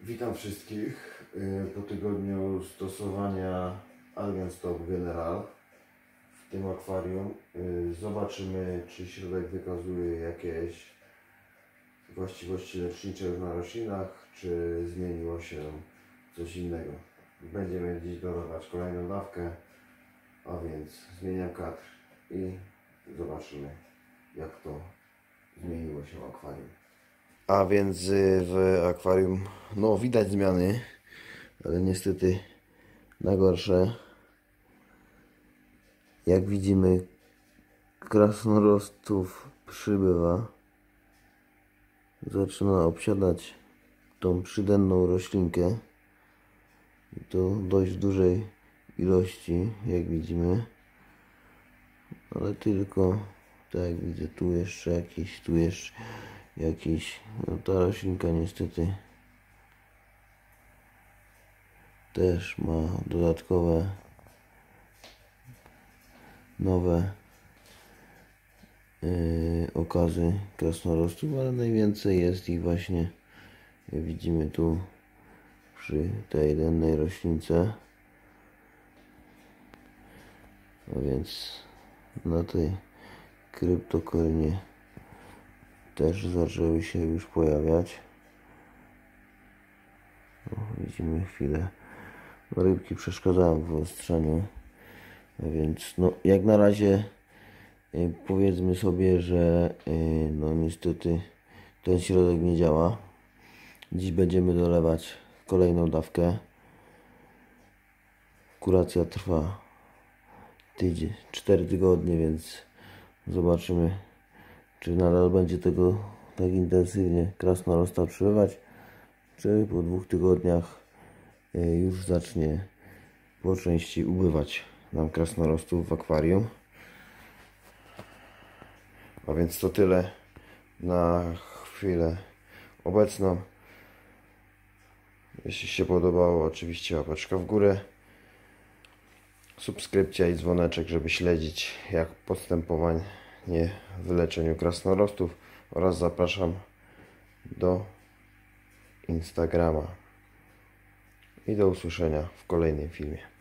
Witam wszystkich po tygodniu stosowania Algen Stop General w tym akwarium. Zobaczymy, czy środek wykazuje jakieś właściwości lecznicze już na roślinach, czy zmieniło się coś innego. Będziemy dziś dodawać kolejną dawkę, a więc zmieniam kadr i zobaczymy, jak to zmieniło się w akwarium. A więc w akwarium widać zmiany, ale niestety na gorsze. Jak widzimy, krasnorostów przybywa. Zaczyna obsiadać tą przydenną roślinkę. I to dość dużej ilości, jak widzimy. Ale tylko, tak jak widzę, tu jeszcze jakiś, no ta roślinka niestety też ma dodatkowe nowe okazy krasnorostów, ale najwięcej jest ich właśnie, jak widzimy tu przy tej jednej roślince, a więc na tej kryptokorynie też zaczęły się już pojawiać. Widzimy chwilę, rybki przeszkadzają w wyostrzaniu, a więc jak na razie powiedzmy sobie, że niestety ten środek nie działa. Dziś będziemy dolewać kolejną dawkę. Kuracja trwa 4 tygodnie, więc zobaczymy, czy nadal będzie tego tak intensywnie krasnorosta przybywać, czy po 2 tygodniach już zacznie po części ubywać nam krasnorostów w akwarium. A więc to tyle na chwilę obecną. Jeśli się podobało, oczywiście łapeczka w górę, subskrypcja i dzwoneczek, żeby śledzić jak postępowanie w leczeniu krasnorostów, oraz zapraszam do Instagrama i do usłyszenia w kolejnym filmie.